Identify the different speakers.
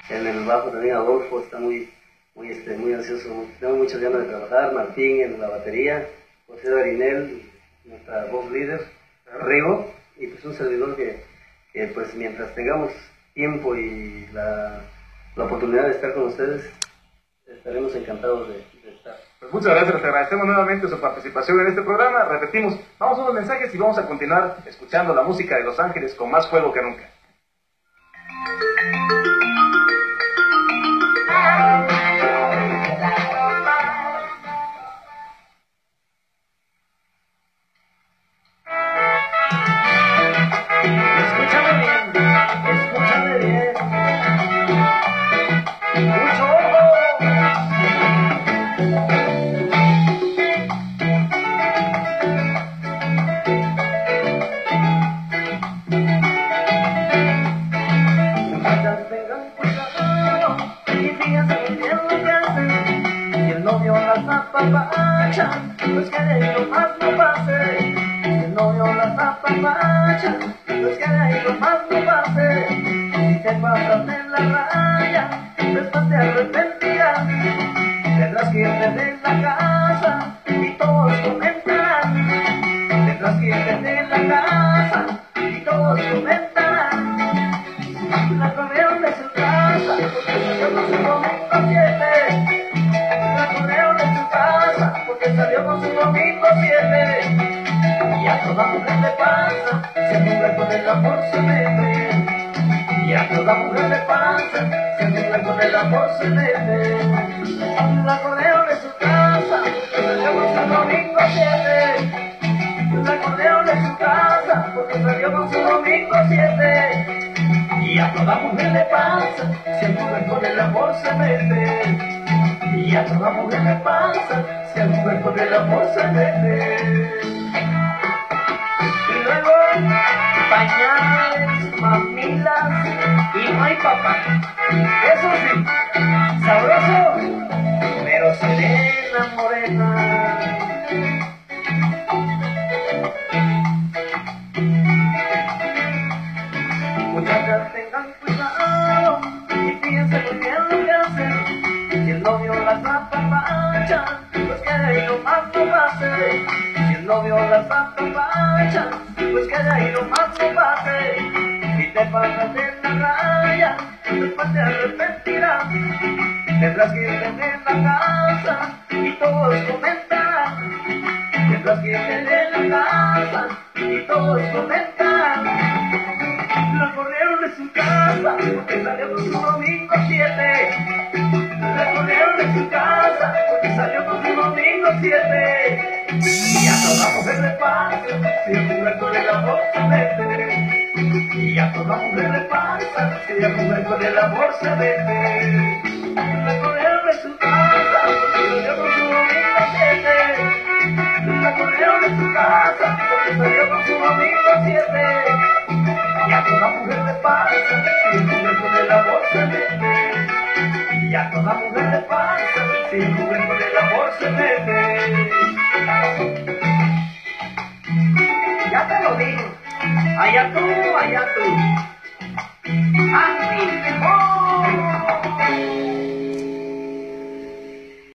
Speaker 1: En el bajo también Adolfo está muy ansioso. Tengo muchas ganas de trabajar. Martín en la batería, José Darinel, nuestra voz líder, Rigo, y pues un servidor que pues mientras tengamos tiempo y la oportunidad de estar con ustedes, estaremos encantados de estar.
Speaker 2: Pues muchas gracias, te agradecemos nuevamente su participación en este programa. Repetimos, vamos a unos mensajes y vamos a continuar escuchando la música de Los Ángeles con más fuego que nunca.
Speaker 3: Pues que de ahí nomás no pase, si el novio las apapacha, pues que de ahí nomás no pase, si te pasas de la raya, después te arrepentirás, tendrás que irte de la casa y todos comentarán, tendrás que irte de la casa y todos comentarán, la corrieron de su casa, porque salió con su domingo 7. Salió con su domingo 7 y a toda mujer le pasa, si el hombre con el amor se mete, y a toda mujer le pasa, si el hombre con el amor se mete, la correo de su casa, salió con su domingo 7, la correo de su casa, porque salió con su domingo 7, y a toda mujer le pasa, si el hombre con el amor se mete, y a toda mujer le pasa, si el hombre con el amor se mete. Y luego, pañales, mamilas, y no hay papá. Eso sí, sabroso, pero serena morena. Muchachas, tengan cuidado y fíjense muy bien lo que hacen. Si el novio las apapacha, pues que de ahí nomás no pase. Si el novio las apapacha, pues que de ahí nomás no pase. Si te pasas de la raya, después te arrepentirás. Tendrás que irte de la casa y todos comentarán. Tendrás que irte de la casa y todos comentarán. La corrieron de su casa porque salió con su domingo 7. La corrieron de su casa porque salió con su domingo 7. Y a toda mujer le pasa, si el hombre con el amor se mete. Y a toda mujer le pasa, si el hombre con el amor se mete. La corrieron de su casa porque salió con su domingo 7. La corrieron de su casa porque salió con su domingo 7. Y a toda mujer le pasa, si el hombre con el amor se mete. Y a toda mujer le pasa, si el hombre con el amor se mete.